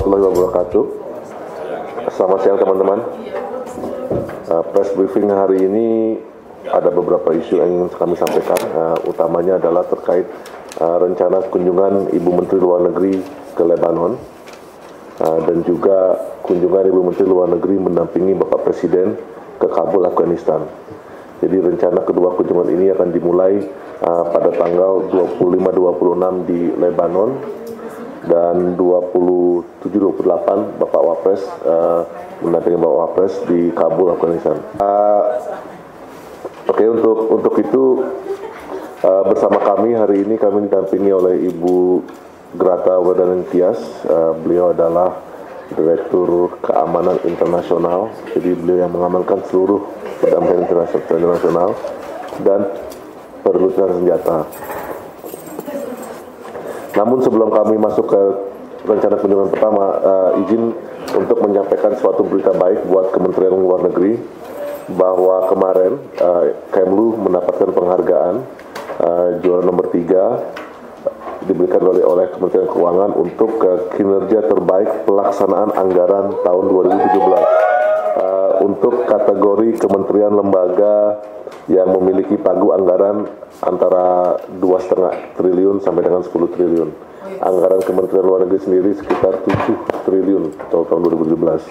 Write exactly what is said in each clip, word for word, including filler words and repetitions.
warahmatullahi wabarakatuh. Selamat siang teman-teman. Uh, press briefing hari ini ada beberapa isu yang ingin kami sampaikan. Uh, utamanya adalah terkait uh, rencana kunjungan Ibu Menteri Luar Negeri ke Lebanon uh, dan juga kunjungan Ibu Menteri Luar Negeri mendampingi Bapak Presiden ke Kabul, Afghanistan. Jadi rencana kedua kunjungan ini akan dimulai uh, pada tanggal dua puluh lima dua puluh enam di Lebanon dan dua puluh tujuh dua puluh delapan Bapak Wapres uh, mendampingi Bapak Wapres di Kabul, Afghanistan. Uh, Oke, okay, untuk untuk itu uh, bersama kami hari ini kami didampingi oleh Ibu Grata Werdanen Tias. Uh, beliau adalah Direktur Keamanan Internasional, jadi beliau yang mengamankan seluruh perdamaian internasional dan perluasan senjata. Namun sebelum kami masuk ke rencana kunjungan pertama, uh, izin untuk menyampaikan suatu berita baik buat Kementerian Luar Negeri bahwa kemarin uh, Kemlu mendapatkan penghargaan uh, juara nomor tiga diberikan oleh, oleh Kementerian Keuangan untuk uh, kinerja terbaik pelaksanaan anggaran tahun dua ribu tujuh belas. Uh, untuk kategori kementerian lembaga yang memiliki pagu anggaran antara dua koma lima triliun sampai dengan sepuluh triliun. Anggaran Kementerian Luar Negeri sendiri sekitar tujuh triliun tahun dua ribu tujuh belas.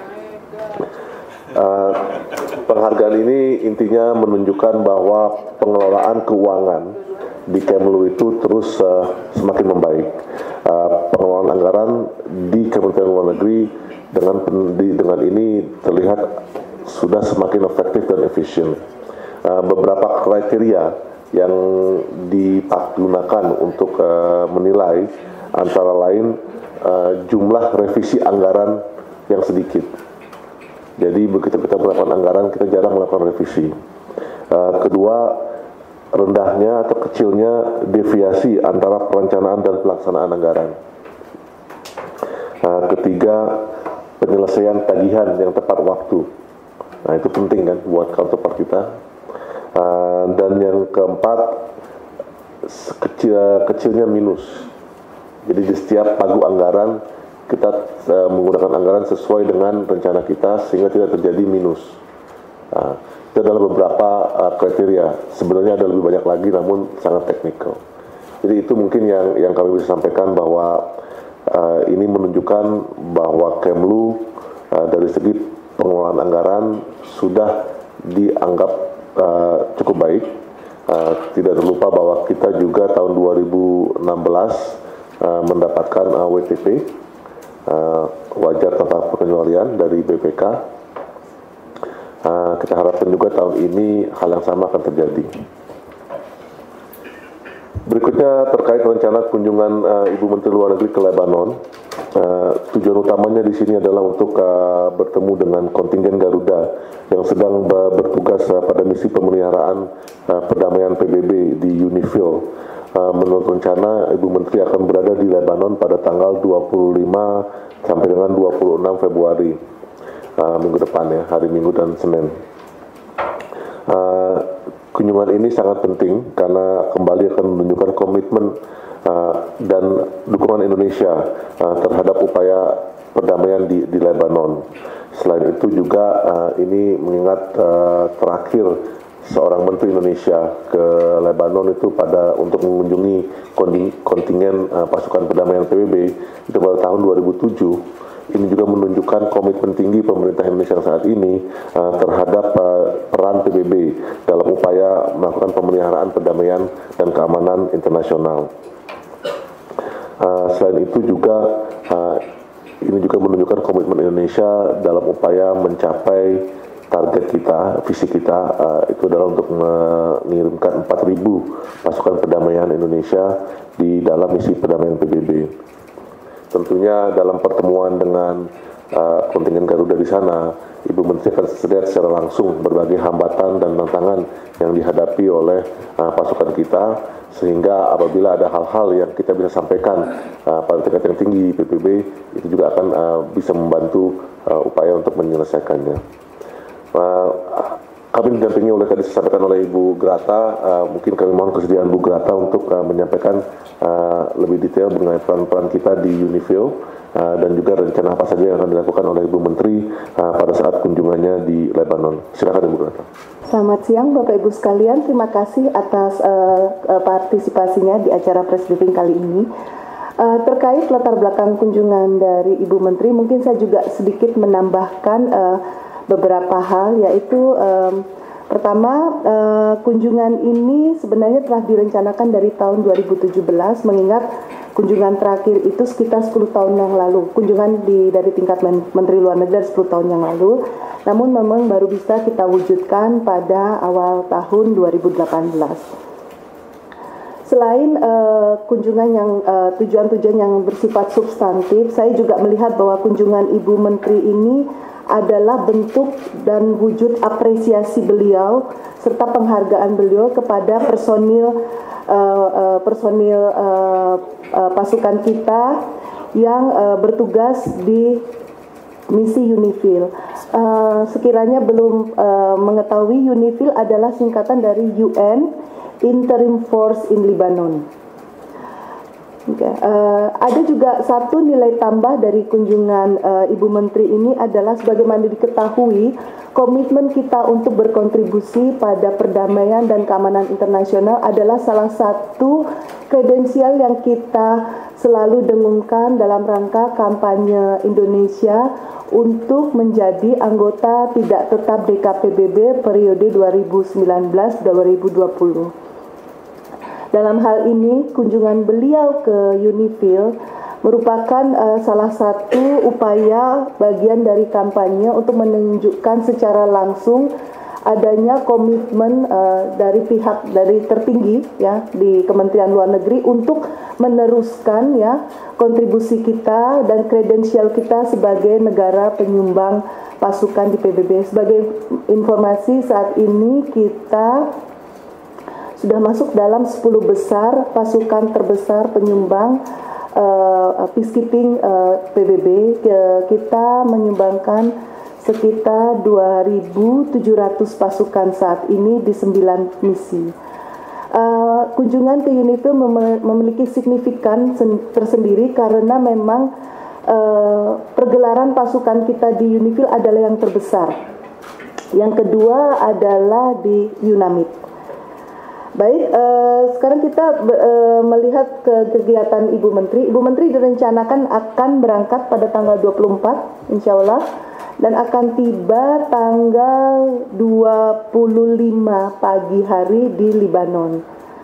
Uh, penghargaan ini intinya menunjukkan bahwa pengelolaan keuangan di Kemlu itu terus uh, semakin membaik. Uh, pengelolaan anggaran di Kementerian Luar Negeri dengan di, dengan ini terlihat sudah semakin efektif dan efisien. Uh, beberapa kriteria yang digunakan untuk uh, menilai antara lain uh, jumlah revisi anggaran yang sedikit. Jadi begitu kita melakukan anggaran, kita jarang melakukan revisi. Uh, kedua, rendahnya atau kecilnya deviasi antara perencanaan dan pelaksanaan anggaran. Uh, ketiga, penyelesaian tagihan yang tepat waktu. Nah, itu penting kan buat counterpart kita. Uh, dan yang keempat, kecil, kecilnya minus. Jadi di setiap pagu anggaran kita uh, menggunakan anggaran sesuai dengan rencana kita sehingga tidak terjadi minus. Uh, itu adalah beberapa uh, kriteria. Sebenarnya ada lebih banyak lagi, namun sangat teknikal. Jadi itu mungkin yang yang kami bisa sampaikan bahwa uh, ini menunjukkan bahwa Kemlu uh, dari segi pengelolaan anggaran sudah dianggap uh, cukup baik. Uh, tidak terlupa bahwa kita juga tahun dua ribu enam belas uh, mendapatkan uh, W T P. Uh, wajar tanpa pengecualian dari B P K. Uh, kita harapkan juga tahun ini hal yang sama akan terjadi. Berikutnya terkait rencana kunjungan uh, Ibu Menteri Luar Negeri ke Lebanon. Uh, tujuan utamanya di sini adalah untuk uh, bertemu dengan kontingen Garuda yang sedang uh, bertugas uh, pada misi pemeliharaan uh, perdamaian P B B di UNIFIL. Uh, menurut rencana, Ibu Menteri akan berada di Lebanon pada tanggal dua puluh lima sampai dengan dua puluh enam Februari uh, minggu depan ya, hari Minggu dan Senin. Uh, kunjungan ini sangat penting karena kembali akan menunjukkan komitmen uh, dan dukungan Indonesia uh, terhadap upaya perdamaian di, di Lebanon. Selain itu juga uh, ini mengingat uh, terakhir seorang Menteri Indonesia ke Lebanon itu pada untuk mengunjungi kontingen uh, pasukan perdamaian P B B itu pada tahun dua ribu tujuh. Ini juga menunjukkan komitmen tinggi pemerintah Indonesia saat ini uh, terhadap uh, peran P B B dalam upaya melakukan pemeliharaan perdamaian dan keamanan internasional. Uh, selain itu juga uh, ini juga menunjukkan komitmen Indonesia dalam upaya mencapai target kita, visi kita uh, itu adalah untuk mengirimkan empat ribu pasukan perdamaian Indonesia di dalam misi perdamaian P B B. Tentunya dalam pertemuan dengan uh, kontingen Garuda di sana, Ibu Menteri akan terlihat secara langsung berbagai hambatan dan tantangan yang dihadapi oleh uh, pasukan kita, sehingga apabila ada hal-hal yang kita bisa sampaikan uh, pada tingkat yang tinggi P B B, itu juga akan uh, bisa membantu uh, upaya untuk menyelesaikannya. Uh, kami didampingi oleh tadi disampaikan oleh Ibu Grata, uh, mungkin kami mohon kesediaan Bu Grata untuk uh, menyampaikan uh, lebih detail mengenai peran-peran kita di UNIFIL uh, dan juga rencana apa saja yang akan dilakukan oleh Ibu Menteri uh, pada saat kunjungannya di Lebanon. Silakan Ibu Grata. Selamat siang Bapak Ibu sekalian, terima kasih atas uh, uh, partisipasinya di acara press briefing kali ini. Uh, terkait latar belakang kunjungan dari Ibu Menteri, mungkin saya juga sedikit menambahkan uh, beberapa hal, yaitu um, pertama, uh, kunjungan ini sebenarnya telah direncanakan dari tahun dua ribu tujuh belas, mengingat kunjungan terakhir itu sekitar sepuluh tahun yang lalu, kunjungan di, dari tingkat men Menteri Luar Negeri sepuluh tahun yang lalu, namun memang baru bisa kita wujudkan pada awal tahun dua ribu delapan belas. Selain uh, kunjungan yang uh, tujuan-tujuan yang bersifat substantif, saya juga melihat bahwa kunjungan Ibu Menteri ini adalah bentuk dan wujud apresiasi beliau serta penghargaan beliau kepada personil uh, uh, personil uh, uh, pasukan kita yang uh, bertugas di misi UNIFIL. Uh, sekiranya belum uh, mengetahui, UNIFIL adalah singkatan dari U N Interim Force in Lebanon. Okay. Uh, ada juga satu nilai tambah dari kunjungan uh, Ibu Menteri ini adalah sebagaimana diketahui, komitmen kita untuk berkontribusi pada perdamaian dan keamanan internasional adalah salah satu kredensial yang kita selalu dengungkan dalam rangka kampanye Indonesia untuk menjadi anggota tidak tetap D K P B B periode dua ribu sembilan belas sampai dua ribu dua puluh. Dalam hal ini, kunjungan beliau ke UNIFIL merupakan uh, salah satu upaya bagian dari kampanye untuk menunjukkan secara langsung adanya komitmen uh, dari pihak dari tertinggi ya di Kementerian Luar Negeri untuk meneruskan ya kontribusi kita dan kredensial kita sebagai negara penyumbang pasukan di P B B. Sebagai informasi, saat ini kita sudah masuk dalam sepuluh besar pasukan terbesar penyumbang uh, peacekeeping uh, P B B. Kita menyumbangkan sekitar dua ribu tujuh ratus pasukan saat ini di sembilan misi. Uh, kunjungan ke UNIFIL mem memiliki signifikan tersendiri karena memang uh, pergelaran pasukan kita di UNIFIL adalah yang terbesar. Yang kedua adalah di UNAMID. Baik, eh, sekarang kita eh, melihat ke kegiatan Ibu Menteri. Ibu Menteri direncanakan akan berangkat pada tanggal dua puluh empat, insya Allah, dan akan tiba tanggal dua puluh lima pagi hari di Lebanon.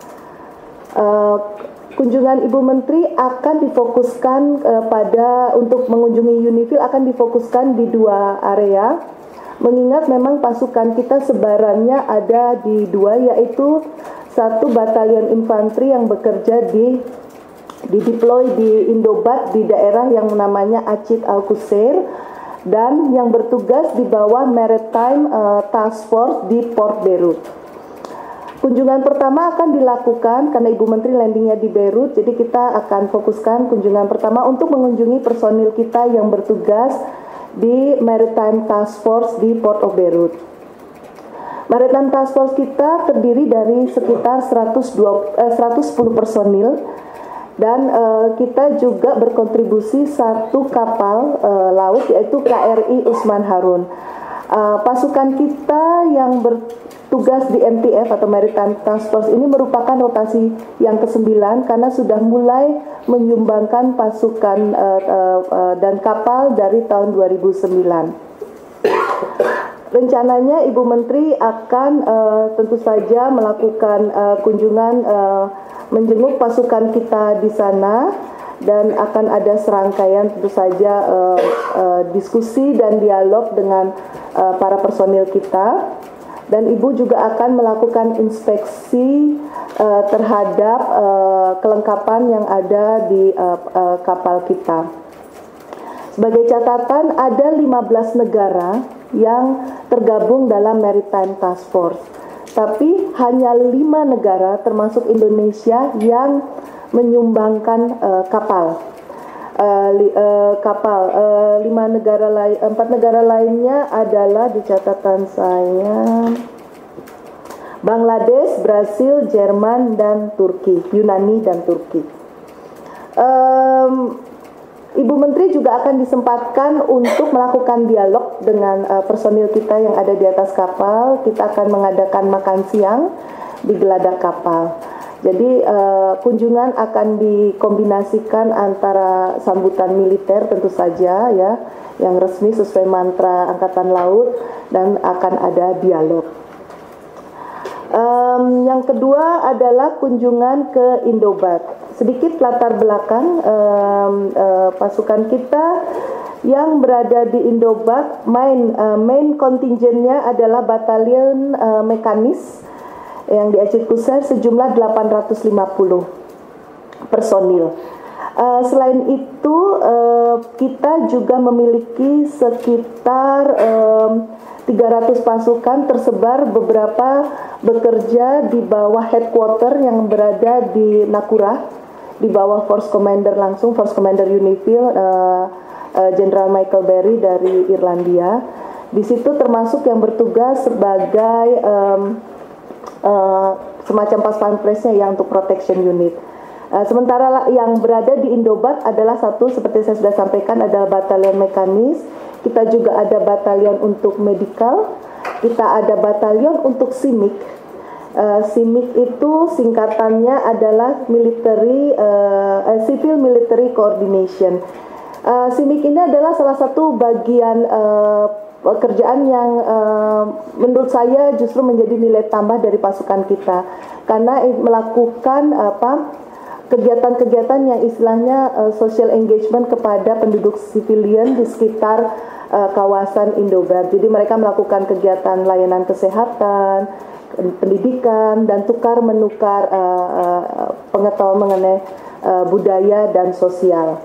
Eh, kunjungan Ibu Menteri akan difokuskan eh, pada untuk mengunjungi UNIFIL akan difokuskan di dua area, mengingat memang pasukan kita sebarannya ada di dua, yaitu satu batalion infanteri yang bekerja di di deploy di Indobat di daerah yang namanya Acit Al-Qusair, dan yang bertugas di bawah Maritime uh, Task Force di Port Beirut. Kunjungan pertama akan dilakukan karena Ibu Menteri landingnya di Beirut, jadi kita akan fokuskan kunjungan pertama untuk mengunjungi personil kita yang bertugas di Maritime Task Force di Port of Beirut. Maritime Task Force kita terdiri dari sekitar seratus sepuluh personil, dan uh, kita juga berkontribusi satu kapal uh, laut, yaitu K R I Usman Harun. Uh, pasukan kita yang bertugas di M T F atau Maritime Task Force ini merupakan rotasi yang kesembilan karena sudah mulai menyumbangkan pasukan uh, uh, uh, dan kapal dari tahun dua ribu sembilan. Rencananya Ibu Menteri akan uh, tentu saja melakukan uh, kunjungan uh, menjenguk pasukan kita di sana, dan akan ada serangkaian tentu saja uh, uh, diskusi dan dialog dengan uh, para personil kita, dan Ibu juga akan melakukan inspeksi uh, terhadap uh, kelengkapan yang ada di uh, uh, kapal kita. Sebagai catatan, ada lima belas negara yang tergabung dalam Maritime Task Force, tapi hanya lima negara termasuk Indonesia yang menyumbangkan uh, kapal. Uh, li, uh, kapal uh, lima negara lain, empat negara lainnya adalah di catatan saya Bangladesh, Brasil, Jerman, dan Turki, Yunani dan Turki. Um, Ibu Menteri juga akan disempatkan untuk melakukan dialog dengan uh, personil kita yang ada di atas kapal. Kita akan mengadakan makan siang di geladak kapal. Jadi uh, kunjungan akan dikombinasikan antara sambutan militer tentu saja ya, yang resmi sesuai mantra Angkatan Laut, dan akan ada dialog. Um, yang kedua adalah kunjungan ke Indobat. Sedikit latar belakang um, uh, pasukan kita yang berada di Indobat, main uh, main kontingennya adalah batalion uh, mekanis yang di Aceh Kusar sejumlah delapan ratus lima puluh personil. Uh, selain itu uh, kita juga memiliki sekitar um, tiga ratus pasukan tersebar, beberapa bekerja di bawah headquarter yang berada di Nakura, di bawah Force Commander langsung, Force Commander Unifil uh, uh, General Michael Berry dari Irlandia. Di situ termasuk yang bertugas sebagai um, Uh, semacam pas pampresnya ya untuk protection unit. Uh, sementara yang berada di Indobat adalah satu, seperti saya sudah sampaikan, adalah batalion mekanis. Kita juga ada batalion untuk medical. Kita ada batalion untuk simik. Uh, simik itu singkatannya adalah military, uh, uh, civil military coordination. Uh, simik ini adalah salah satu bagian uh, pekerjaan yang uh, menurut saya justru menjadi nilai tambah dari pasukan kita, karena melakukan apa kegiatan-kegiatan yang istilahnya uh, social engagement kepada penduduk sivilian di sekitar uh, kawasan Indobat. Jadi mereka melakukan kegiatan layanan kesehatan, pendidikan, dan tukar menukar uh, uh, pengetahuan mengenai uh, budaya dan sosial.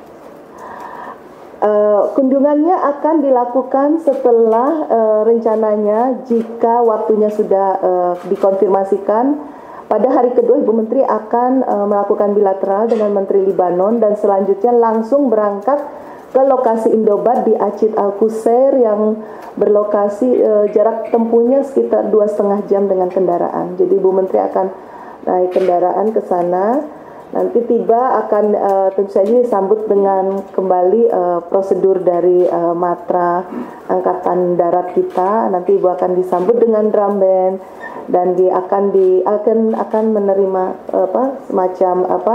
Uh, kunjungannya akan dilakukan setelah uh, rencananya, jika waktunya sudah uh, dikonfirmasikan, pada hari kedua Ibu Menteri akan uh, melakukan bilateral dengan Menteri Libanon dan selanjutnya langsung berangkat ke lokasi Indobat di Aceh Al-Qusair yang berlokasi uh, jarak tempuhnya sekitar dua setengah jam dengan kendaraan. Jadi Ibu Menteri akan naik kendaraan ke sana. Nanti tiba akan uh, tentu saja disambut dengan kembali uh, prosedur dari uh, Matra Angkatan Darat kita. Nanti Ibu akan disambut dengan drum band dan di akan di akan akan menerima uh, apa semacam apa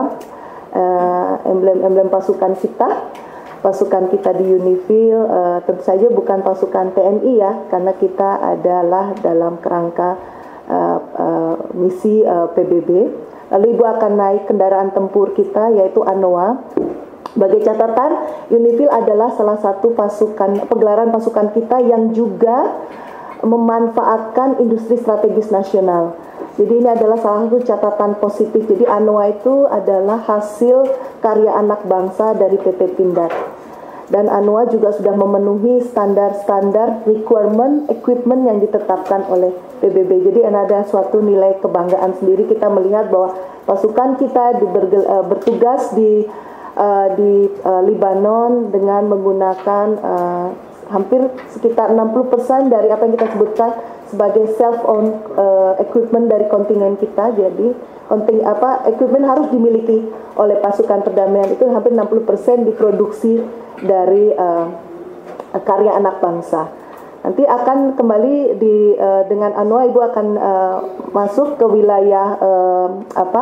uh, emblem-emblem pasukan kita. Pasukan kita di Unifil uh, tentu saja bukan pasukan T N I ya, karena kita adalah dalam kerangka uh, uh, misi uh, P B B. Lalu Ibu akan naik kendaraan tempur kita, yaitu ANOA. Sebagai catatan, Unifil adalah salah satu pasukan, pegelaran pasukan kita yang juga memanfaatkan industri strategis nasional. Jadi ini adalah salah satu catatan positif. Jadi ANOA itu adalah hasil karya anak bangsa dari P T Pindad. Dan ANOA juga sudah memenuhi standar-standar requirement equipment yang ditetapkan oleh P B B. Jadi ada suatu nilai kebanggaan sendiri kita melihat bahwa pasukan kita di, bergel, uh, bertugas di uh, di uh, Libanon dengan menggunakan uh, hampir sekitar enam puluh persen dari apa yang kita sebutkan sebagai self-owned uh, equipment dari kontingen kita. Jadi konting apa equipment harus dimiliki oleh pasukan perdamaian, itu hampir enam puluh persen diproduksi dari uh, karya anak bangsa. Nanti akan kembali di uh, dengan ANOA Ibu akan uh, masuk ke wilayah uh, apa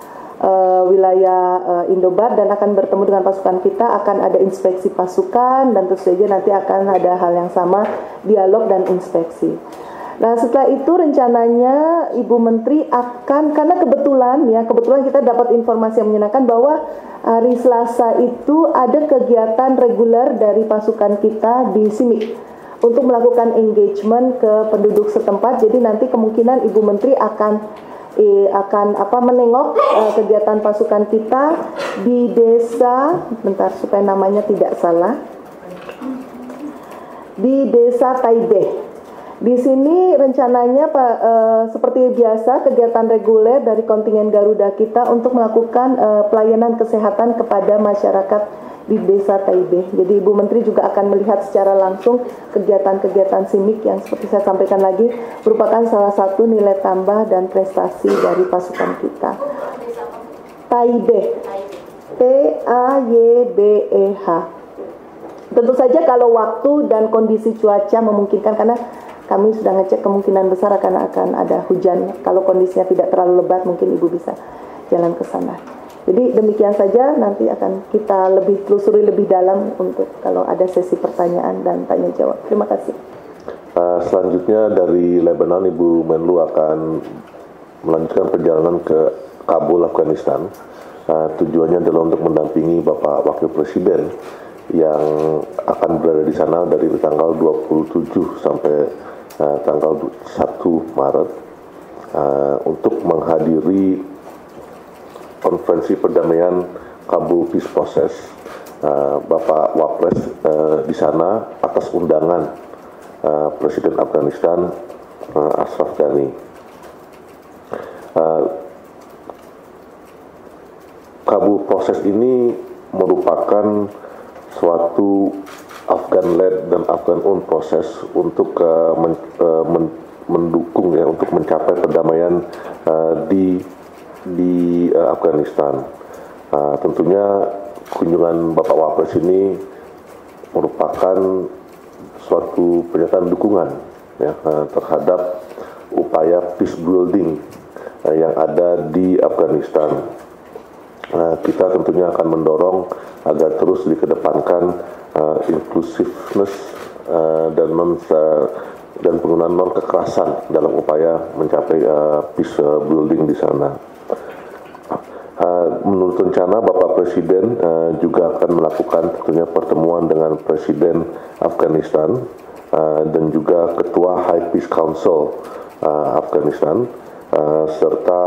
uh, wilayah uh, Indobat dan akan bertemu dengan pasukan kita, akan ada inspeksi pasukan dan tentu saja nanti akan ada hal yang sama, dialog dan inspeksi. Nah, setelah itu rencananya Ibu Menteri akan, karena kebetulan ya, kebetulan kita dapat informasi yang menyenangkan bahwa hari Selasa itu ada kegiatan reguler dari pasukan kita di Simik untuk melakukan engagement ke penduduk setempat. Jadi nanti kemungkinan Ibu Menteri akan eh, akan apa menengok eh, kegiatan pasukan kita di desa, bentar supaya namanya tidak salah, di desa Taibeh. Di sini rencananya Pak, e, seperti biasa kegiatan reguler dari kontingen Garuda kita untuk melakukan e, pelayanan kesehatan kepada masyarakat di Desa Taibeh. Jadi Ibu Menteri juga akan melihat secara langsung kegiatan-kegiatan SIMIK yang seperti saya sampaikan lagi merupakan salah satu nilai tambah dan prestasi dari pasukan kita. Taibeh, T A Y B E H. Tentu saja kalau waktu dan kondisi cuaca memungkinkan, karena kami sudah ngecek kemungkinan besar akan akan ada hujan. Kalau kondisinya tidak terlalu lebat, mungkin Ibu bisa jalan ke sana. Jadi demikian saja, nanti akan kita lebih telusuri lebih dalam untuk kalau ada sesi pertanyaan dan tanya jawab. Terima kasih. Uh, selanjutnya dari Lebanon, Ibu Menlu akan melanjutkan perjalanan ke Kabul, Afghanistan. Uh, tujuannya adalah untuk mendampingi Bapak Wakil Presiden yang akan berada di sana dari tanggal dua puluh tujuh sampai uh, tanggal satu Maret uh, untuk menghadiri konferensi perdamaian Kabul Peace Process. Uh, Bapak Wapres uh, di sana atas undangan uh, Presiden Afghanistan uh, Ashraf Ghani. Uh, Kabul Process ini merupakan suatu Afghan-led dan Afghan-owned proses untuk uh, men, uh, men, mendukung ya untuk mencapai perdamaian uh, di di uh, Afghanistan. Uh, tentunya kunjungan Bapak Wapres ini merupakan suatu pernyataan dukungan ya uh, terhadap upaya peace building uh, yang ada di Afghanistan. Uh, kita tentunya akan mendorong agar terus dikedepankan uh, inclusiveness uh, dan non uh, dan penggunaan non kekerasan dalam upaya mencapai uh, peace uh, building di sana. Uh, menurut rencana Bapak Presiden uh, juga akan melakukan tentunya pertemuan dengan Presiden Afghanistan uh, dan juga Ketua High Peace Council uh, Afghanistan uh, serta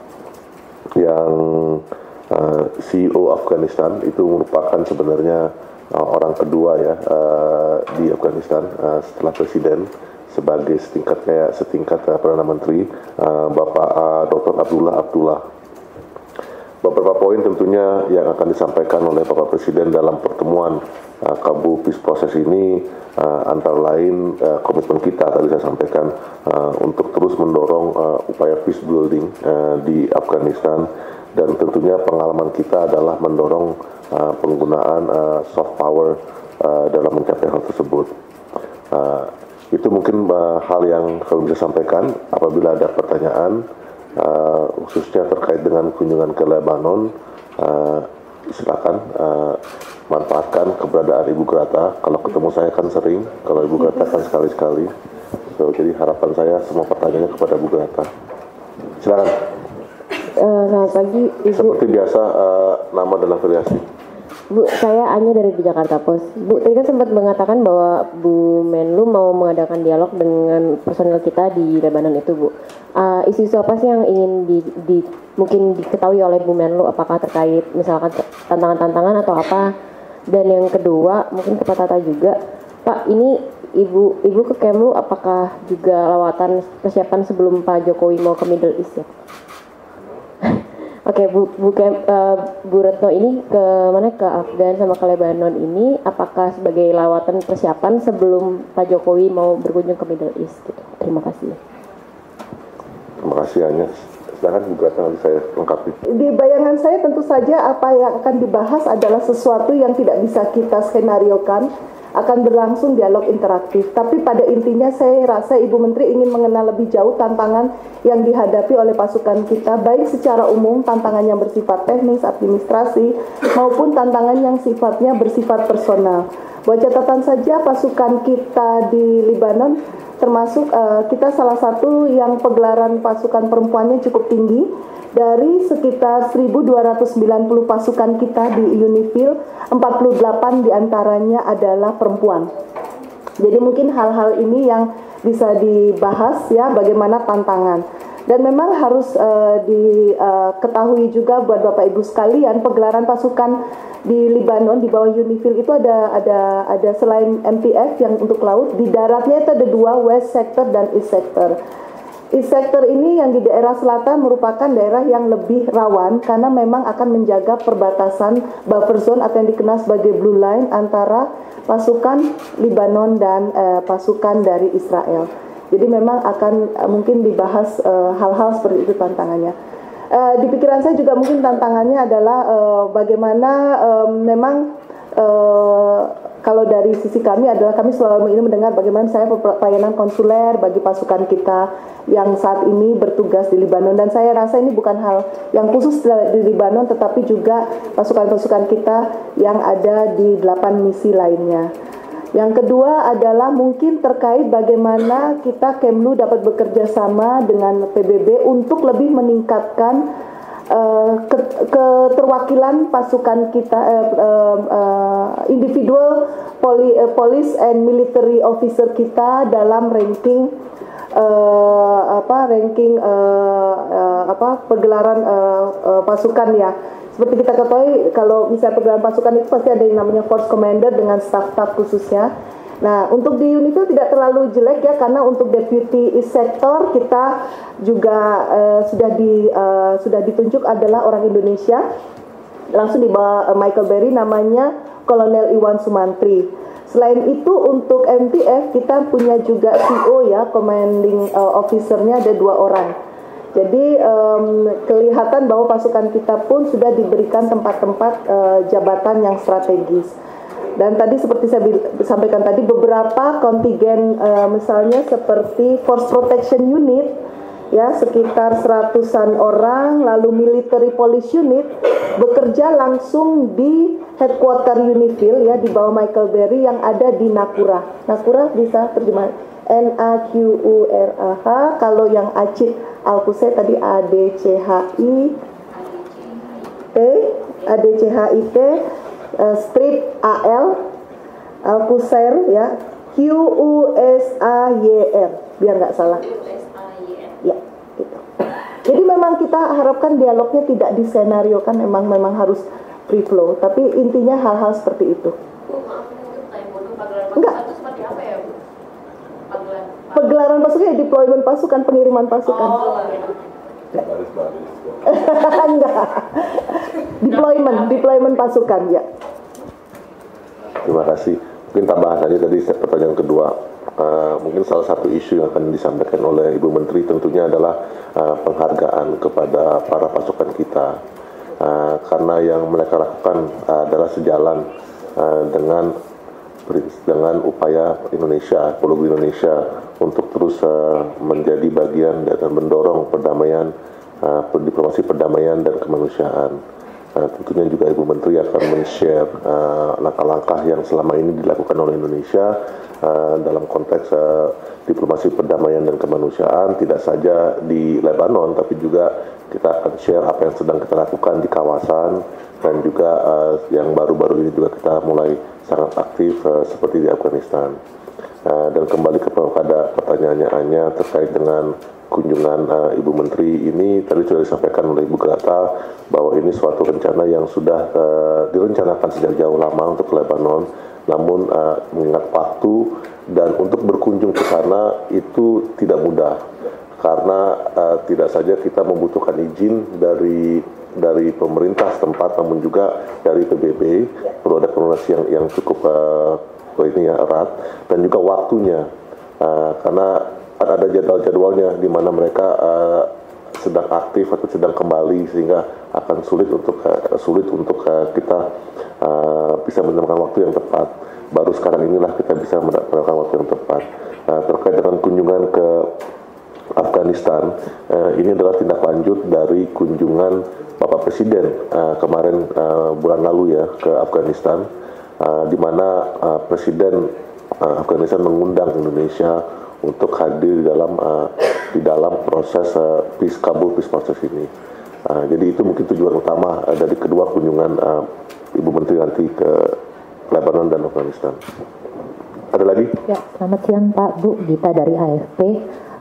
yang Uh, C E O Afghanistan. Itu merupakan sebenarnya uh, orang kedua ya uh, di Afghanistan uh, setelah Presiden sebagai setingkat kayak setingkat uh, Perdana Menteri uh, Bapak uh, Doktor Abdullah Abdullah. Beberapa poin tentunya yang akan disampaikan oleh Bapak Presiden dalam pertemuan uh, Kabul Peace Process ini uh, antara lain uh, komitmen kita tadi saya sampaikan uh, untuk terus mendorong uh, upaya peace building uh, di Afghanistan. Dan tentunya pengalaman kita adalah mendorong uh, penggunaan uh, soft power uh, dalam mencapai hal tersebut. Uh, itu mungkin uh, hal yang kami bisa sampaikan. Apabila ada pertanyaan, uh, khususnya terkait dengan kunjungan ke Lebanon, uh, silakan uh, manfaatkan keberadaan Ibu Grata. Kalau ketemu saya kan sering, kalau Ibu Grata kan sekali-sekali. So, jadi harapan saya semua pertanyaannya kepada Ibu Grata. Silakan. Uh, selamat pagi, Ibu. Seperti biasa, uh, nama dan afiliasi. Bu, saya Anya dari Jakarta Post. Bu, tadi kan sempat mengatakan bahwa Bu Menlu mau mengadakan dialog dengan personel kita di Lebanon itu, Bu. Uh, isu-isu apa sih yang ingin di, di, mungkin diketahui oleh Bu Menlu? Apakah terkait misalkan tantangan-tantangan atau apa? Dan yang kedua, mungkin ke Pak Tata juga. Pak, ini Ibu Ibu ke Kemlu apakah juga lawatan persiapan sebelum Pak Jokowi mau ke Middle East ya? Oke, okay, Bu, Bu, uh, Bu Retno ini ke mana, ke Afgan sama ke Lebanon ini apakah sebagai lawatan persiapan sebelum Pak Jokowi mau berkunjung ke Middle East gitu. Terima kasih. Terima kasih Anya. Sedangkan juga nanti saya lengkapi. Di bayangan saya tentu saja apa yang akan dibahas adalah sesuatu yang tidak bisa kita skenariokan, akan berlangsung dialog interaktif. Tapi pada intinya saya rasa Ibu Menteri ingin mengenal lebih jauh tantangan yang dihadapi oleh pasukan kita, baik secara umum tantangan yang bersifat teknis, administrasi, maupun tantangan yang sifatnya bersifat personal. Buat catatan saja, pasukan kita di Lebanon termasuk uh, kita salah satu yang pegelaran pasukan perempuannya cukup tinggi. Dari sekitar seribu dua ratus sembilan puluh pasukan kita di UNIFIL, empat puluh delapan diantaranya adalah perempuan. Jadi mungkin hal-hal ini yang bisa dibahas ya, bagaimana tantangan. Dan memang harus uh, diketahui uh, juga buat Bapak Ibu sekalian, pegelaran pasukan di Lebanon di bawah UNIFIL itu ada ada ada selain M P F yang untuk laut, di daratnya itu ada dua, West Sector dan East Sector. East sector ini yang di daerah selatan merupakan daerah yang lebih rawan karena memang akan menjaga perbatasan buffer zone atau yang dikenal sebagai blue line antara pasukan Lebanon dan uh, pasukan dari Israel. Jadi memang akan uh, mungkin dibahas uh, hal-hal seperti itu tantangannya. Uh, di pikiran saya juga mungkin tantangannya adalah uh, bagaimana uh, memang uh, kalau dari sisi kami adalah kami selalu ini mendengar bagaimana saya pelayanan konsuler bagi pasukan kita yang saat ini bertugas di Lebanon, dan saya rasa ini bukan hal yang khusus di Lebanon tetapi juga pasukan-pasukan kita yang ada di delapan misi lainnya. Yang kedua adalah mungkin terkait bagaimana kita Kemlu dapat bekerja sama dengan P B B untuk lebih meningkatkan Uh, ke, keterwakilan pasukan kita, uh, uh, uh, individual poli, uh, police and military officer kita dalam ranking uh, apa ranking uh, uh, apa pergelaran uh, uh, pasukan ya. Seperti kita ketahui kalau misalnya pergelaran pasukan itu pasti ada yang namanya force commander dengan staff-staff khususnya. Nah, untuk di Unifil tidak terlalu jelek ya, karena untuk deputy East sector kita juga uh, sudah di uh, sudah ditunjuk adalah orang Indonesia, langsung di bawah uh, Michael Berry, namanya Kolonel Iwan Sumantri. Selain itu untuk M T F kita punya juga C O ya, commanding uh, officer-nya ada dua orang. Jadi um, kelihatan bahwa pasukan kita pun sudah diberikan tempat-tempat uh, jabatan yang strategis. Dan tadi seperti saya sampaikan tadi, beberapa kontingen uh, misalnya seperti Force Protection Unit ya sekitar seratusan orang, lalu Military Police Unit bekerja langsung di headquarter Unifil ya di bawah Michael Berry yang ada di Nakura. Nakura bisa terjemah N A Q U R A H. Kalau yang Acit Al-Qusay tadi A D C H I T A D C H I T Uh, strip A L Al-Qusair ya Q U S A Y R biar nggak salah ya gitu. Jadi memang kita harapkan dialognya tidak disenariokan, memang memang harus free flow, tapi intinya hal-hal seperti itu. Bu, maaf ini untuk tanya bodoh, pagelaran enggak pasukan itu seperti apa ya Bu? Pagelaran pagelaran pasukan ya deployment pasukan, pengiriman pasukan. Oh, ya. Enggak. Deployment, deployment pasukan ya. Terima kasih. Mungkin tambahan saja tadi pertanyaan kedua. Uh, mungkin salah satu isu yang akan disampaikan oleh Ibu Menteri tentunya adalah uh, penghargaan kepada para pasukan kita. Uh, karena yang mereka lakukan uh, adalah sejalan uh, dengan dengan upaya Indonesia, Polisi Indonesia untuk terus uh, menjadi bagian dan mendorong perdamaian, uh, diplomasi perdamaian dan kemanusiaan. Uh, tentunya juga Ibu Menteri akan men-share uh, langkah-langkah yang selama ini dilakukan oleh Indonesia uh, dalam konteks uh, diplomasi perdamaian dan kemanusiaan, tidak saja di Lebanon, tapi juga kita akan share apa yang sedang kita lakukan di kawasan, dan juga uh, yang baru-baru ini juga kita mulai sangat aktif uh, seperti di Afghanistan. Uh, dan kembali kepada pertanyaannya Anya terkait dengan kunjungan uh, Ibu Menteri ini, tadi sudah disampaikan oleh Ibu Grata bahwa ini suatu rencana yang sudah uh, direncanakan sejak jauh lama untuk Lebanon, namun uh, mengingat waktu dan untuk berkunjung ke sana itu tidak mudah, karena uh, tidak saja kita membutuhkan izin dari dari pemerintah setempat, namun juga dari P B B, perlu ada koordinasi yang yang cukup uh, ini ya erat, dan juga waktunya, uh, karena ada jadwal-jadwalnya di mana mereka uh, sedang aktif atau sedang kembali, sehingga akan sulit untuk uh, sulit untuk uh, kita uh, bisa menemukan waktu yang tepat. Baru sekarang inilah kita bisa mendapatkan waktu yang tepat. Uh, terkait dengan kunjungan ke Afghanistan, uh, ini adalah tindak lanjut dari kunjungan Bapak Presiden uh, kemarin uh, bulan lalu ya ke Afghanistan, uh, di mana uh, Presiden uh, Afghanistan mengundang Indonesia untuk hadir di dalam uh, di dalam proses uh, peace Kabul peace process ini. Uh, jadi itu mungkin tujuan utama uh, dari kedua kunjungan uh, Ibu Menteri nanti ke Lebanon dan Afghanistan. Ada lagi? Ya, selamat siang Pak, Bu, Gita dari A F P.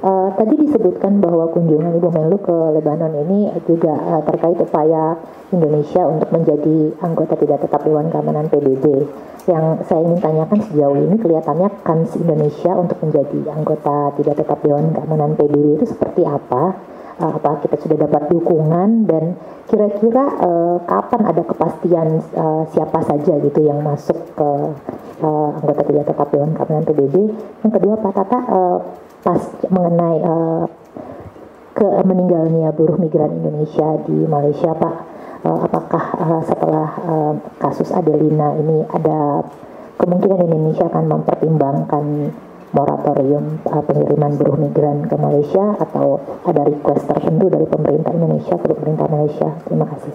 Uh, tadi disebutkan bahwa kunjungan Ibu Menlu ke Lebanon ini juga uh, terkait upaya Indonesia untuk menjadi anggota tidak tetap Dewan Keamanan P B B. Yang saya ingin tanyakan sejauh ini kelihatannya kans Indonesia untuk menjadi anggota tidak tetap Dewan Keamanan P B B itu seperti apa? Uh, apa kita sudah dapat dukungan dan kira-kira uh, kapan ada kepastian uh, siapa saja gitu yang masuk ke uh, anggota tidak tetap Dewan Keamanan P B B? Yang kedua Pak Tata, uh, pas mengenai uh, ke meninggalnya buruh migran Indonesia di Malaysia, Pak, uh, apakah uh, setelah uh, kasus Adelina ini ada kemungkinan Indonesia akan mempertimbangkan moratorium uh, pengiriman buruh migran ke Malaysia atau ada request tertentu dari pemerintah Indonesia ke pemerintah Malaysia? Terima kasih.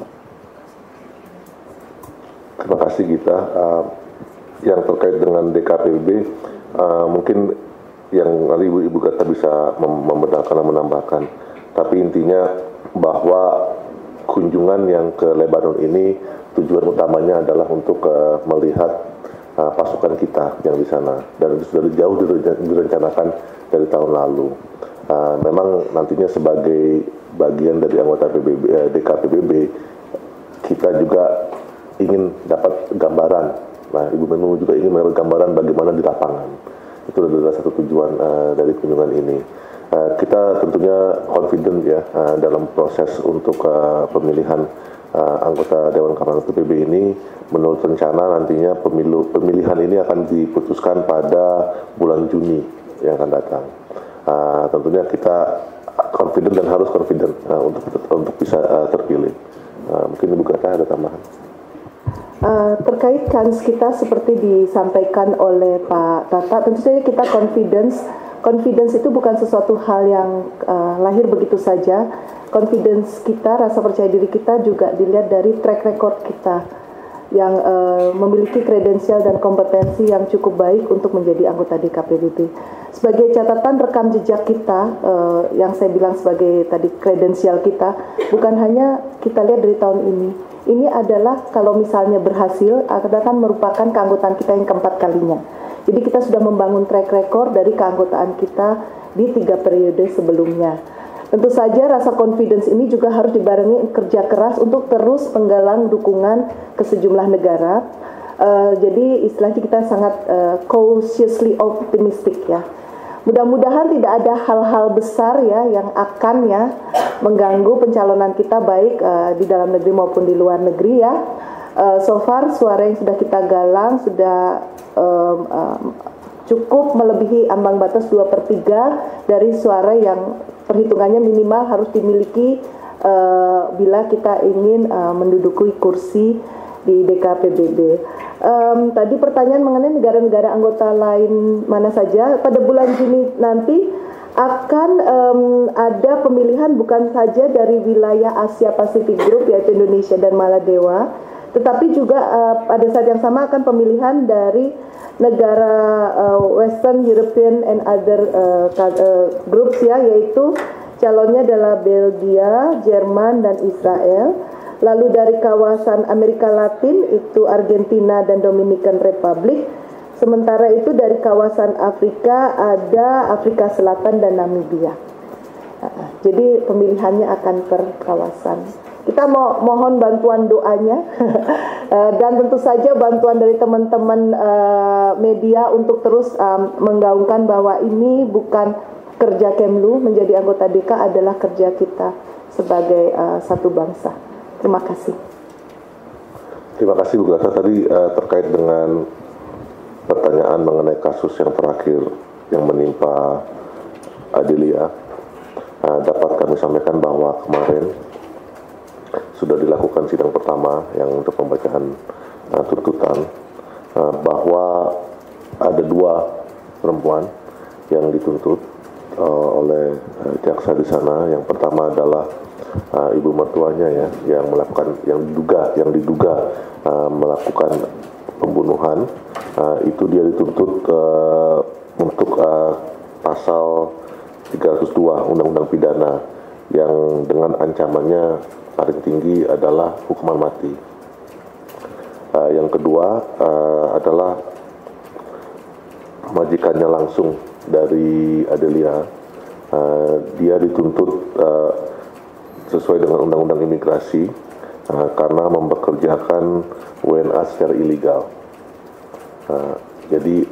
Terima kasih Gita. Uh, yang terkait dengan D K P B B, uh, mungkin yang nanti Ibu Gata bisa membenarkan dan menambahkan. Tapi intinya bahwa kunjungan yang ke Lebanon ini tujuan utamanya adalah untuk uh, melihat uh, pasukan kita yang di sana, dan itu sudah jauh direncanakan dari tahun lalu. Uh, memang nantinya sebagai bagian dari anggota P B B, uh, D K P B B, kita juga ingin dapat gambaran. Nah, Ibu Menlu juga ingin mendapat gambaran bagaimana di lapangan. Itu adalah satu tujuan uh, dari kunjungan ini. Uh, kita tentunya confident ya uh, dalam proses untuk uh, pemilihan uh, anggota Dewan Keamanan P B B ini. Menurut rencana nantinya pemilu pemilihan ini akan diputuskan pada bulan Juni yang akan datang. Uh, tentunya kita confident dan harus confident uh, untuk untuk bisa uh, terpilih. Uh, mungkin Ibu Gata ada tambahan. Uh, terkait kans kita seperti disampaikan oleh Pak Tata, tentu saja kita confidence. Confidence itu bukan sesuatu hal yang uh, lahir begitu saja. Confidence kita, rasa percaya diri kita juga dilihat dari track record kita yang uh, memiliki kredensial dan kompetensi yang cukup baik untuk menjadi anggota D K P B B. Sebagai catatan rekam jejak kita, uh, yang saya bilang sebagai tadi kredensial kita, bukan hanya kita lihat dari tahun ini. Ini adalah kalau misalnya berhasil akan merupakan keanggotaan kita yang keempat kalinya. Jadi kita sudah membangun track record dari keanggotaan kita di tiga periode sebelumnya. Tentu saja rasa confidence ini juga harus dibarengi kerja keras untuk terus menggalang dukungan ke sejumlah negara. Uh, jadi istilahnya kita sangat uh, cautiously optimistic ya. Mudah-mudahan tidak ada hal-hal besar ya yang akan ya mengganggu pencalonan kita baik uh, di dalam negeri maupun di luar negeri ya. Uh, so far suara yang sudah kita galang sudah um, um, cukup melebihi ambang batas dua per tiga dari suara yang perhitungannya minimal harus dimiliki uh, bila kita ingin uh, menduduki kursi di D K P B B. Um, tadi pertanyaan mengenai negara-negara anggota lain mana saja, pada bulan Juni nanti akan um, ada pemilihan bukan saja dari wilayah Asia Pacific Group yaitu Indonesia dan Maladewa, tetapi juga uh, pada saat yang sama akan pemilihan dari negara uh, Western European and other uh, uh, groups ya, yaitu calonnya adalah Belgia, Jerman dan Israel. Lalu dari kawasan Amerika Latin itu Argentina dan Dominican Republic. Sementara itu dari kawasan Afrika ada Afrika Selatan dan Namibia. Jadi pemilihannya akan per kawasan. Kita mau mohon bantuan doanya dan tentu saja bantuan dari teman-teman uh, media untuk terus um, menggaungkan bahwa ini bukan kerja Kemlu, menjadi anggota D K adalah kerja kita sebagai uh, satu bangsa. Terima kasih. Terima kasih Bu Gata. Tadi uh, terkait dengan pertanyaan mengenai kasus yang terakhir yang menimpa Adelia, uh, dapat kami sampaikan bahwa kemarin sudah dilakukan sidang pertama yang untuk pembacaan uh, tuntutan, uh, bahwa ada dua perempuan yang dituntut uh, oleh uh, jaksa di sana. Yang pertama adalah Uh, ibu mertuanya ya yang melakukan yang diduga yang diduga uh, melakukan pembunuhan. Uh, itu dia dituntut uh, untuk uh, pasal tiga ratus dua Undang-Undang Pidana yang dengan ancamannya paling tinggi adalah hukuman mati. Uh, yang kedua uh, adalah majikannya langsung dari Adelia Uh, dia dituntut uh, sesuai dengan undang-undang imigrasi uh, karena mempekerjakan W N A secara ilegal. Uh, jadi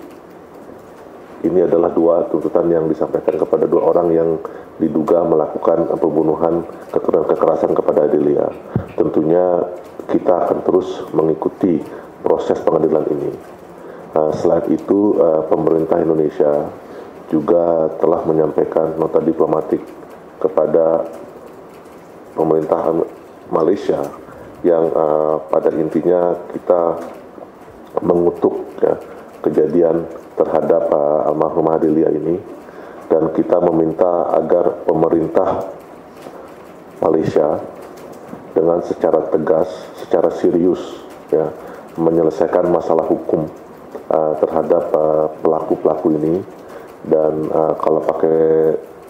ini adalah dua tuntutan yang disampaikan kepada dua orang yang diduga melakukan pembunuhan dan kekerasan kepada Adelia. Tentunya kita akan terus mengikuti proses pengadilan ini. Uh, selain itu, uh, pemerintah Indonesia juga telah menyampaikan nota diplomatik kepada pemerintah Malaysia yang uh, pada intinya kita mengutuk ya, kejadian terhadap uh, almarhumah Adelia ini, dan kita meminta agar pemerintah Malaysia dengan secara tegas, secara serius ya, menyelesaikan masalah hukum uh, terhadap uh, pelaku-pelaku ini. Dan uh, kalau pakai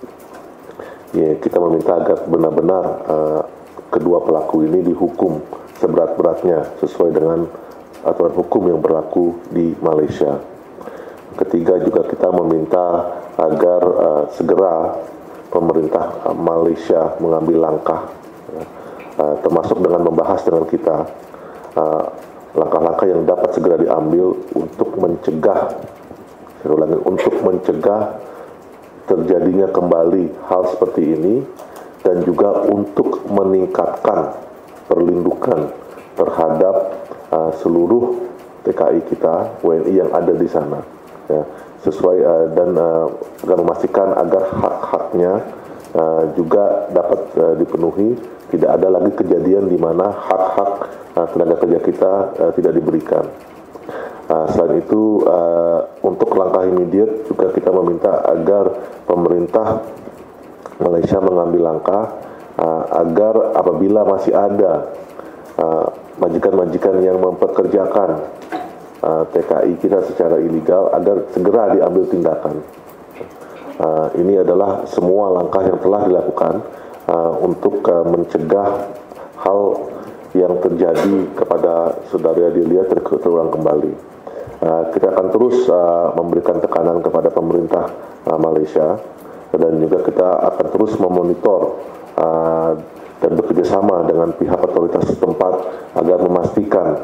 ya, kita meminta agar benar-benar uh, kedua pelaku ini dihukum seberat-beratnya sesuai dengan aturan hukum yang berlaku di Malaysia. Ketiga, juga kita meminta agar uh, segera pemerintah uh, Malaysia mengambil langkah uh, termasuk dengan membahas dengan kita uh, langkah-langkah yang dapat segera diambil untuk mencegah untuk mencegah terjadinya kembali hal seperti ini, dan juga untuk meningkatkan perlindungan terhadap uh, seluruh T K I kita, W N I yang ada di sana, ya, sesuai uh, dan uh, agar memastikan agar hak-haknya uh, juga dapat uh, dipenuhi, tidak ada lagi kejadian di mana hak-hak uh, tenaga kerja kita uh, tidak diberikan. Uh, selain itu, uh, untuk langkah immediate juga kita meminta agar pemerintah Malaysia mengambil langkah uh, agar apabila masih ada uh, majikan-majikan yang mempekerjakan uh, T K I kita secara ilegal, agar segera diambil tindakan. Uh, ini adalah semua langkah yang telah dilakukan uh, untuk uh, mencegah hal yang terjadi kepada saudara Adelia terulang kembali. Uh, kita akan terus uh, memberikan tekanan kepada pemerintah uh, Malaysia, dan juga kita akan terus memonitor uh, dan bekerjasama dengan pihak otoritas setempat agar memastikan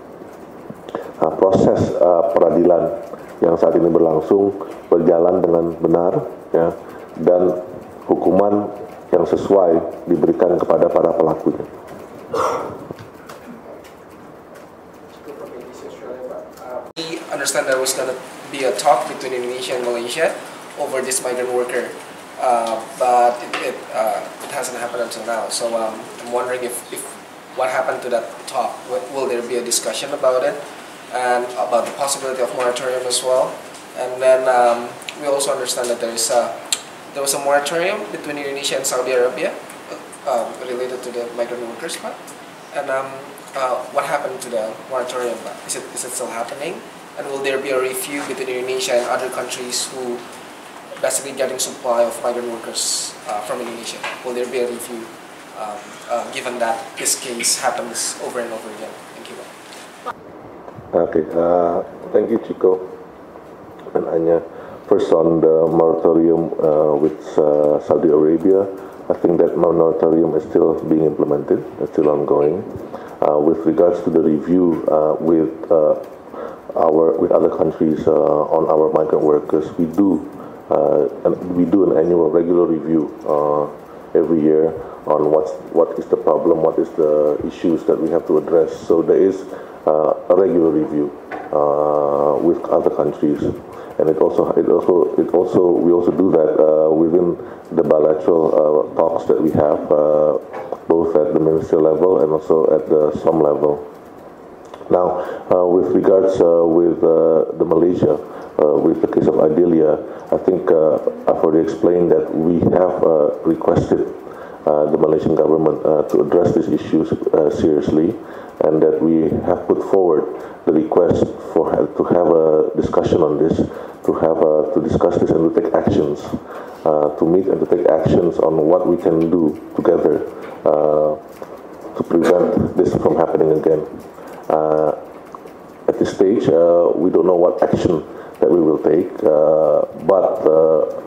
uh, proses uh, peradilan yang saat ini berlangsung berjalan dengan benar, ya, dan hukuman yang sesuai diberikan kepada para pelakunya. We understand there was going to be a talk between Indonesia and Malaysia over this migrant worker, uh, but it it, uh, it hasn't happened until now. So um, I'm wondering if, if what happened to that talk? Will, will there be a discussion about it, and about the possibility of moratorium as well? And then um, we also understand that there is a there was a moratorium between Indonesia and Saudi Arabia uh, related to the migrant workers part. And um, uh, what happened to the moratorium? Is it is it still happening? And will there be a review between Indonesia and other countries who basically getting supply of migrant workers uh, from Indonesia? Will there be a review um, uh, given that this case happens over and over again? Thank you. Okay, uh, thank you, Chico and Anya. First, on the moratorium uh, with uh, Saudi Arabia, I think that moratorium is still being implemented, it's still ongoing. Uh, with regards to the review uh, with uh, our with other countries uh, on our migrant workers, we do uh, and we do an annual regular review uh, every year on what's what is the problem, what is the issues that we have to address. So there is uh, a regular review uh, with other countries. And it also, it also, it also, we also do that uh, within the bilateral uh, talks that we have, uh, both at the ministerial level and also at the S O M level. Now, uh, with regards uh, with uh, the Malaysia, uh, with the case of Adelia, I think uh, I've already explained that we have uh, requested uh, the Malaysian government uh, to address these issues uh, seriously, and that we have put forward the request for to have a discussion on this, to have a, to discuss this and to take actions, uh, to meet and to take actions on what we can do together uh, to prevent this from happening again. Uh, at this stage, uh, we don't know what action that we will take, uh, but uh,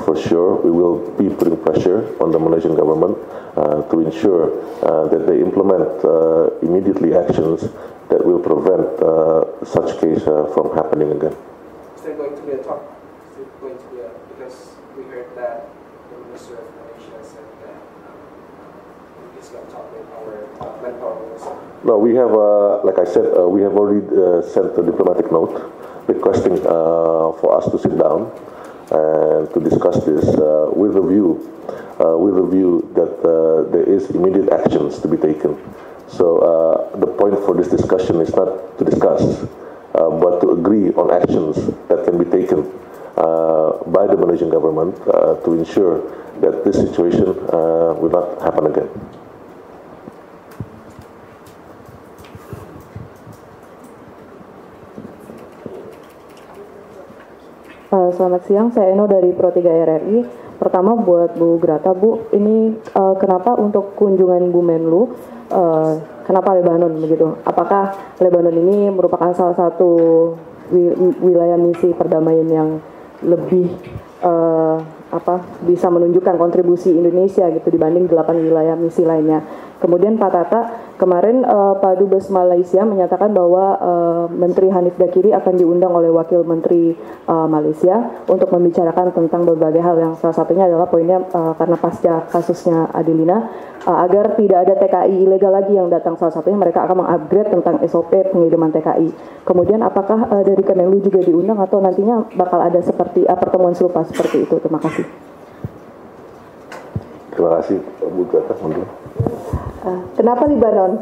for sure we will be putting pressure on the Malaysian government uh, to ensure uh, that they implement uh, immediately actions that will prevent uh, such case uh, from happening again. Is there going to be a talk? Is it going to be a, because we heard that the Minister of Malaysia said that um, he's going to talk with our uh, manpower minister. No, we have, uh, like I said, uh, we have already uh, sent a diplomatic note requesting uh, for us to sit down and to discuss this uh, with a view, uh, with a view that uh, there is immediate actions to be taken. So uh, the point for this discussion is not to discuss, uh, but to agree on actions that can be taken uh, by the Malaysian government uh, to ensure that this situation uh, will not happen again. Uh, selamat siang, saya Eno dari Pro tiga R R I. Pertama buat Bu Grata, Bu, ini uh, kenapa untuk kunjungan Bu Menlu, uh, kenapa Lebanon begitu? Apakah Lebanon ini merupakan salah satu wilayah misi perdamaian yang lebih uh, apa bisa menunjukkan kontribusi Indonesia gitu dibanding delapan wilayah misi lainnya? Kemudian Pak Tata, kemarin uh, Pak Dubes Malaysia menyatakan bahwa uh, Menteri Hanif Dakiri akan diundang oleh Wakil Menteri uh, Malaysia untuk membicarakan tentang berbagai hal, yang salah satunya adalah poinnya uh, karena pasca kasusnya Adelina, uh, agar tidak ada T K I ilegal lagi yang datang, salah satunya mereka akan mengupgrade tentang S O P pengiriman T K I. Kemudian apakah uh, dari Kemenlu juga diundang atau nantinya bakal ada seperti uh, pertemuan serupa seperti itu? Terima kasih. Terima kasih, Bu Grata. Kenapa Libanon?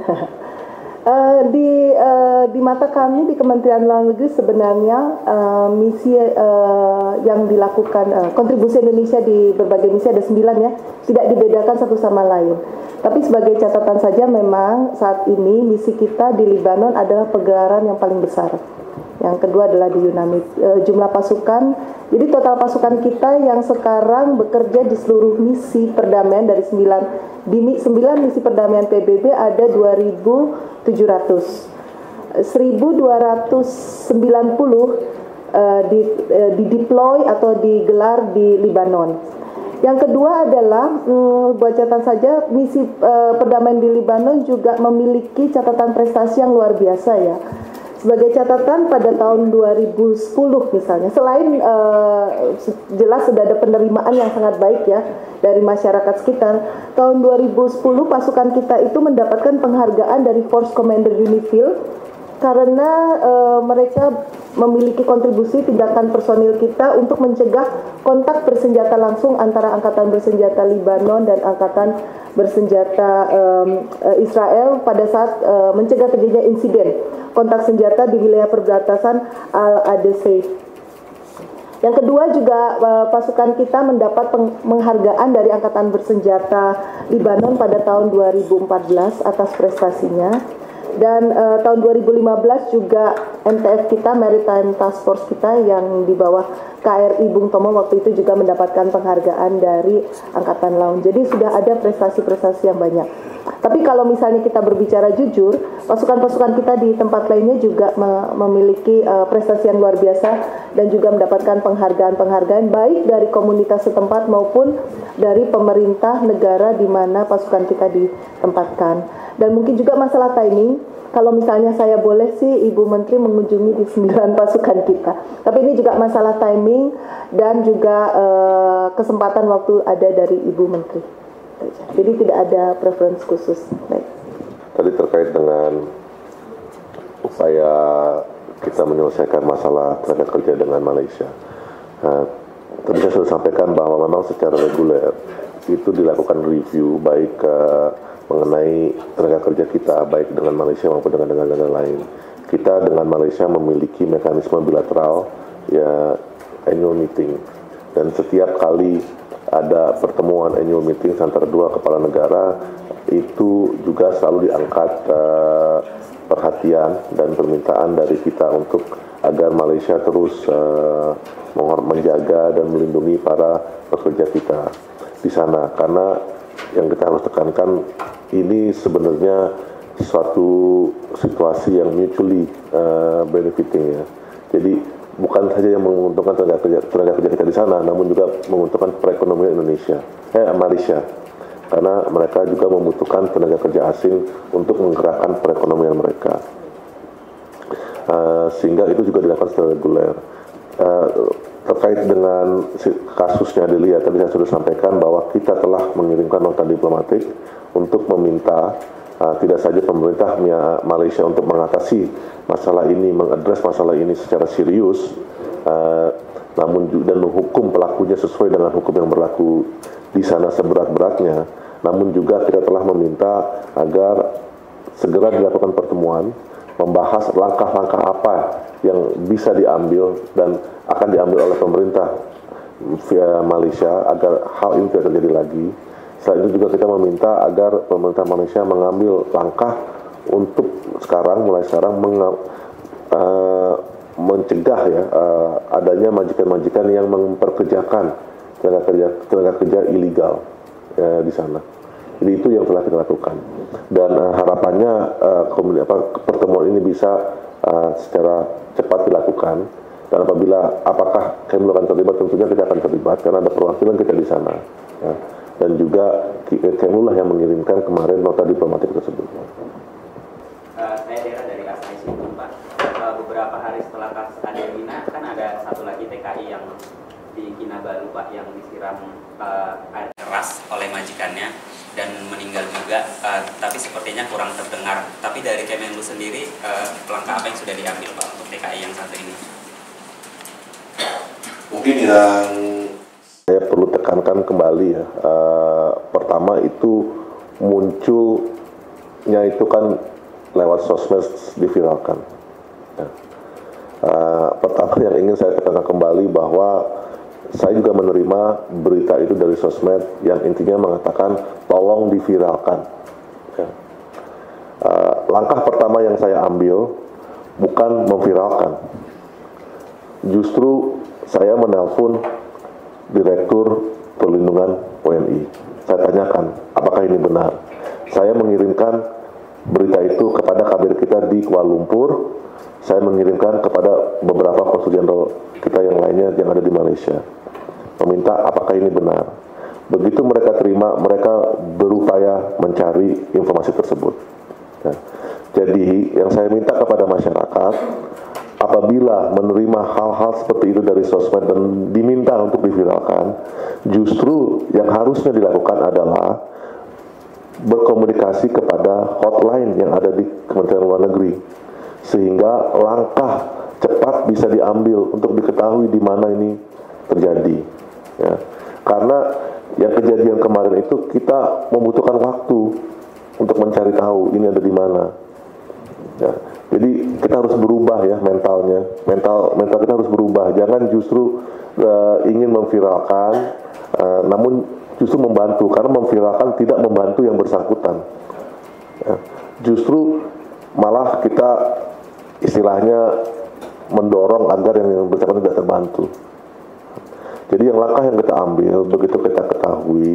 uh, di uh, di mata kami di Kementerian Luar Negeri sebenarnya uh, misi uh, yang dilakukan uh, kontribusi Indonesia di berbagai misi ada sembilan ya, tidak dibedakan satu sama lain. Tapi sebagai catatan saja memang saat ini misi kita di Libanon adalah pegelaran yang paling besar. Yang kedua adalah di UNAMID, e, jumlah pasukan, jadi total pasukan kita yang sekarang bekerja di seluruh misi perdamaian dari sembilan, di sembilan misi perdamaian P B B ada dua ribu tujuh ratus, seribu dua ratus sembilan puluh e, di, e, di deploy atau digelar di Libanon. Yang kedua adalah, hmm, buat catatan saja, misi e, perdamaian di Libanon juga memiliki catatan prestasi yang luar biasa ya. Sebagai catatan pada tahun dua ribu sepuluh misalnya, selain uh, jelas sudah ada penerimaan yang sangat baik ya dari masyarakat sekitar, tahun dua ribu sepuluh pasukan kita itu mendapatkan penghargaan dari Force Commander Unifil karena uh, mereka memiliki kontribusi tindakan personil kita untuk mencegah kontak bersenjata langsung antara Angkatan Bersenjata Libanon dan Angkatan Bersenjata um, Israel pada saat uh, mencegah terjadinya insiden kontak senjata di wilayah perbatasan Al-Adeseh. Yang kedua juga uh, pasukan kita mendapat penghargaan dari Angkatan Bersenjata Libanon pada tahun dua ribu empat belas atas prestasinya. Dan uh, tahun dua ribu lima belas juga M T F kita, Maritime Task Force kita yang di bawah K R I Bung Tomo waktu itu juga mendapatkan penghargaan dari Angkatan Laut. Jadi sudah ada prestasi-prestasi yang banyak. Tapi kalau misalnya kita berbicara jujur, pasukan-pasukan kita di tempat lainnya juga me memiliki uh, prestasi yang luar biasa dan juga mendapatkan penghargaan-penghargaan baik dari komunitas setempat maupun dari pemerintah negara di mana pasukan kita ditempatkan. Dan mungkin juga masalah timing, kalau misalnya saya boleh sih Ibu Menteri mengunjungi di sembilan pasukan kita. Tapi ini juga masalah timing dan juga uh, kesempatan waktu ada dari Ibu Menteri. Jadi tidak ada preference khusus. Baik. Tadi terkait dengan upaya kita menyelesaikan masalah tenaga kerja dengan Malaysia. Nah, tadi saya sudah sampaikan bahwa memang secara reguler itu dilakukan review baik uh, mengenai tenaga kerja kita baik dengan Malaysia maupun dengan negara lain. Kita dengan Malaysia memiliki mekanisme bilateral ya annual meeting, dan setiap kali ada pertemuan annual meeting antara dua kepala negara itu juga selalu diangkat uh, perhatian dan permintaan dari kita untuk agar Malaysia terus uh, menjaga dan melindungi para pekerja kita di sana, karena yang kita harus tekankan ini sebenarnya suatu situasi yang mutually uh, benefiting ya. Jadi bukan saja yang menguntungkan tenaga kerja, tenaga kerja kita di sana, namun juga menguntungkan perekonomian Indonesia, eh Malaysia, karena mereka juga membutuhkan tenaga kerja asing untuk menggerakkan perekonomian mereka. Uh, sehingga itu juga dilakukan secara reguler. Uh, terkait dengan kasusnya Adelia, tadi saya sudah sampaikan bahwa kita telah mengirimkan nota diplomatik untuk meminta uh, tidak saja pemerintah Malaysia untuk mengatasi masalah ini, mengadres masalah ini secara serius, uh, namun juga dan menghukum pelakunya sesuai dengan hukum yang berlaku di sana seberat-beratnya. Namun juga kita telah meminta agar segera dilakukan pertemuan, membahas langkah-langkah apa yang bisa diambil dan akan diambil oleh pemerintah via Malaysia agar hal ini tidak terjadi lagi. Selain itu juga kita meminta agar pemerintah Malaysia mengambil langkah untuk sekarang, mulai sekarang meng, uh, mencegah ya uh, adanya majikan-majikan yang memperkerjakan tenaga kerja tenaga kerja ilegal ya, di sana. Jadi itu yang telah kita lakukan, dan uh, harapannya uh, apa, pertemuan ini bisa uh, secara cepat dilakukan, dan apabila apakah Kemlu akan terlibat, tentunya kita akan terlibat karena ada perwakilan kita di sana ya. Dan juga Kemlu lah yang mengirimkan kemarin nota diplomatik tersebut. Uh, saya Dera dari Asai Situ, Pak. Uh, beberapa hari setelah kasus Adelina kan ada satu lagi T K I yang di Kinabalu, Pak, yang disiram uh, air keras oleh majikannya dan meninggal juga, uh, tapi sepertinya kurang terdengar. Tapi dari Kemenlu sendiri, uh, langkah apa yang sudah diambil, Pak, untuk T K I yang satu ini? Mungkin yang saya perlu tekankan kembali ya, uh, pertama itu munculnya itu kan lewat sosmed diviralkan. Ya. Uh, pertama yang ingin saya tekankan kembali bahwa saya juga menerima berita itu dari sosmed yang intinya mengatakan tolong diviralkan. Ya. Uh, langkah pertama yang saya ambil bukan memviralkan. Justru saya menelpon Direktur Perlindungan W N I. Saya tanyakan, apakah ini benar? Saya mengirimkan berita itu kepada kabar kita di Kuala Lumpur. Saya mengirimkan kepada beberapa konsul jenderal kita yang lainnya yang ada di Malaysia, meminta apakah ini benar. Begitu mereka terima, mereka berupaya mencari informasi tersebut. Ya. Jadi yang saya minta kepada masyarakat, apabila menerima hal-hal seperti itu dari sosmed dan diminta untuk diviralkan, justru yang harusnya dilakukan adalah berkomunikasi kepada hotline yang ada di Kementerian Luar Negeri, sehingga langkah cepat bisa diambil untuk diketahui di mana ini terjadi. Ya. Karena yang kejadian kemarin itu kita membutuhkan waktu untuk mencari tahu ini ada di mana. Ya. Jadi kita harus berubah ya mentalnya, mental mental kita harus berubah. Jangan justru uh, ingin memviralkan, uh, namun justru membantu, karena memviralkan tidak membantu yang bersangkutan. Ya. Justru malah kita istilahnya mendorong agar yang, yang bersangkutan tidak terbantu. Jadi yang langkah yang kita ambil, begitu kita ketahui,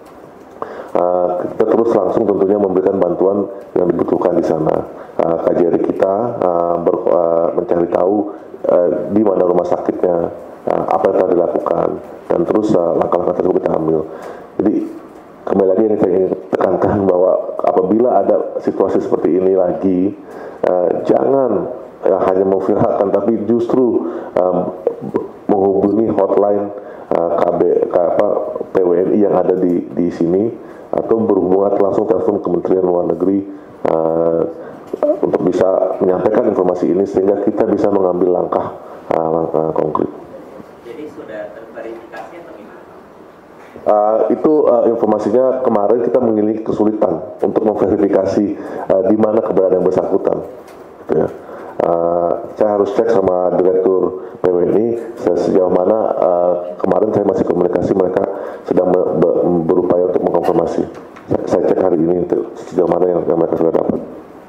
uh, kita terus langsung tentunya memberikan bantuan yang dibutuhkan di sana. Uh, K J R I kita uh, ber, uh, mencari tahu uh, di mana rumah sakitnya, uh, apa yang telah dilakukan, dan terus uh, langkah-langkah tersebut kita ambil. Jadi kembali lagi yang saya ingin tekankan bahwa apabila ada situasi seperti ini lagi, uh, jangan uh, hanya memviralkan, tapi justru um, menghubungi hotline uh, K B, K, apa, P W N I yang ada di di sini, atau berhubungan langsung telepon Kementerian Luar Negeri uh, untuk bisa menyampaikan informasi ini sehingga kita bisa mengambil langkah uh, langkah konkret. Jadi sudah terverifikasi atau gimana? Uh, itu uh, informasinya kemarin kita memiliki kesulitan untuk memverifikasi uh, di mana keberadaan yang bersangkutan. Gitu ya. Uh, saya harus cek sama Direktur P W N I sejauh mana uh, kemarin saya masih komunikasi, mereka sedang be be berupaya untuk mengkonfirmasi. Saya, saya cek hari ini untuk sejauh mana yang, yang mereka sudah dapat.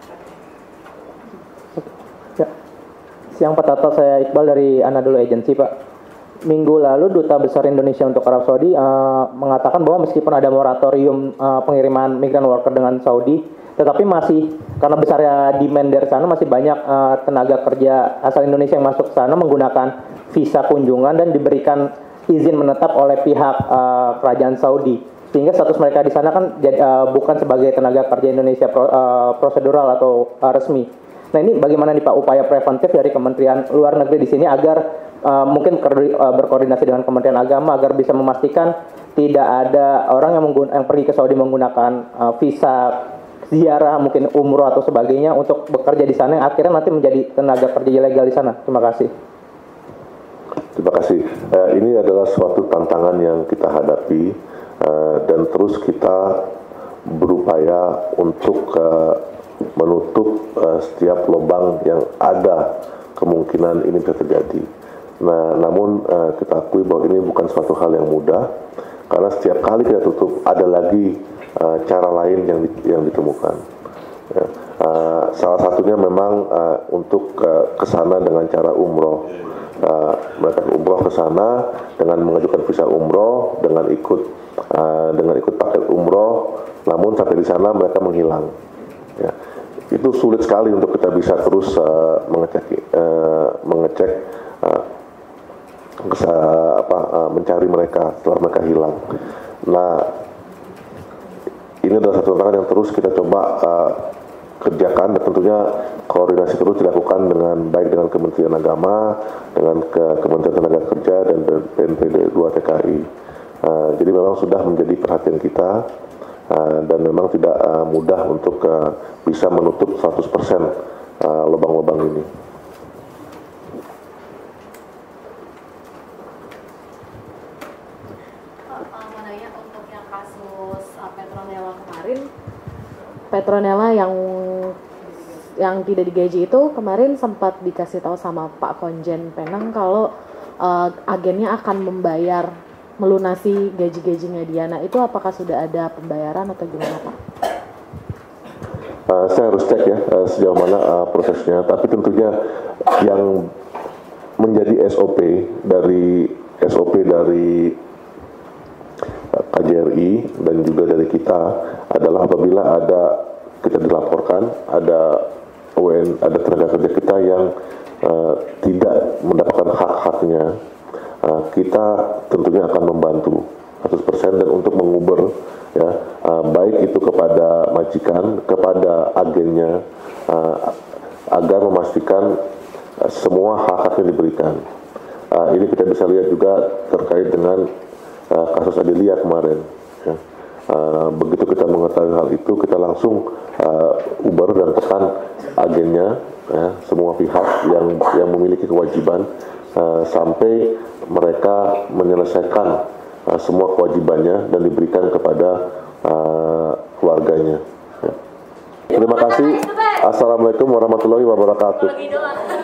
Ya. Siang Pak Tato, saya Iqbal dari Anadolu Agency, Pak. Minggu lalu Duta Besar Indonesia untuk Arab Saudi uh, mengatakan bahwa meskipun ada moratorium uh, pengiriman migran worker dengan Saudi, Tetapi masih karena besarnya demand dari sana, masih banyak uh, tenaga kerja asal Indonesia yang masuk ke sana menggunakan visa kunjungan dan diberikan izin menetap oleh pihak uh, kerajaan Saudi, sehingga status mereka di sana kan jadi, uh, bukan sebagai tenaga kerja Indonesia pro, uh, prosedural atau uh, resmi. Nah, ini bagaimana nih Pak upaya preventif dari Kementerian Luar Negeri di sini agar uh, mungkin uh, berkoordinasi dengan Kementerian Agama agar bisa memastikan tidak ada orang yang, yang pergi ke Saudi menggunakan uh, visa ziarah, mungkin umroh atau sebagainya untuk bekerja di sana yang akhirnya nanti menjadi tenaga kerja ilegal di sana. Terima kasih. Terima kasih. Uh, ini adalah suatu tantangan yang kita hadapi uh, dan terus kita berupaya untuk uh, menutup uh, setiap lubang yang ada kemungkinan ini bisa terjadi. Nah, namun uh, kita akui bahwa ini bukan suatu hal yang mudah karena setiap kali kita tutup ada lagi uh, cara lain yang yang ditemukan. Ya. Uh, salah satunya memang uh, untuk uh, kesana dengan cara umroh. Uh, mereka umroh ke sana dengan mengajukan visa umroh, dengan ikut uh, dengan ikut paket umroh, namun sampai di sana mereka menghilang. Ya. Itu sulit sekali untuk kita bisa terus uh, mengecek uh, mengecek uh, kesa, apa, uh, mencari mereka setelah mereka hilang. Nah, ini adalah satu tantangan yang terus kita coba uh, kerjakan dan tentunya koordinasi terus dilakukan dengan baik dengan Kementerian Agama, dengan ke Kementerian Tenaga Kerja dan P N P D dua T K I. Uh, jadi memang sudah menjadi perhatian kita uh, dan memang tidak uh, mudah untuk uh, bisa menutup seratus persen uh, lubang-lubang ini. Menanya untuk yang kasus uh, Petronella kemarin, Petronella yang yang tidak digaji itu kemarin sempat dikasih tahu sama Pak Konjen Penang kalau uh, agennya akan membayar melunasi gaji-gajinya dia. Nah, itu apakah sudah ada pembayaran atau gimana Pak? Uh, saya harus cek ya uh, sejauh mana uh, prosesnya. Tapi tentunya yang menjadi S O P dari S O P dari uh, K J R I dan juga dari kita adalah apabila ada kita dilaporkan ada U N, ada tenaga kerja kita yang uh, tidak mendapatkan hak-haknya, uh, kita tentunya akan membantu seratus persen dan untuk menguber ya, uh, baik itu kepada majikan, kepada agennya, uh, agar memastikan uh, semua hak-haknya diberikan. Uh, ini kita bisa lihat juga terkait dengan uh, kasus Adelia kemarin. Ya. Uh, begitu kita mengetahui hal itu, kita langsung uh, uber dan tekan agennya, ya, semua pihak yang yang memiliki kewajiban uh, sampai mereka menyelesaikan uh, semua kewajibannya dan diberikan kepada uh, keluarganya. Ya. Terima kasih. Assalamualaikum warahmatullahi wabarakatuh.